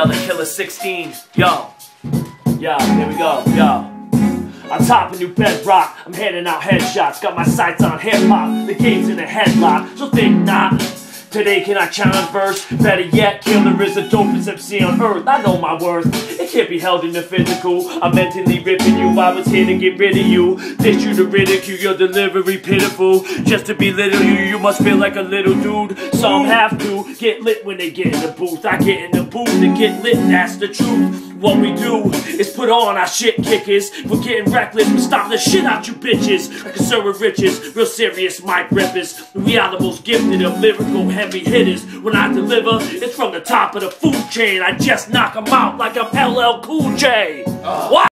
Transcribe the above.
another Killer 16. Yo, here we go, yo. On top of new bedrock, I'm handing out headshots. Got my sights on hip-hop, the game's in a headlock, so think not. Today can I challenge verse? Better yet, Killer is the dopest MC on earth. I know my worth, it can't be held in the physical. I'm mentally ripping you, I was here to get rid of you. Dish you to ridicule, your delivery pitiful. Just to belittle you, you must feel like a little dude. Some have to get lit when they get in the booth. I get in the booth and get lit, that's the truth. What we do is put on our shit kickers. We're getting reckless, we stomp the shit out you bitches. Like a sir with riches, real serious mic rippers. We are the most gifted of lyrical heavy hitters. When I deliver, it's from the top of the food chain. I just knock them out like a LL Cool J. What?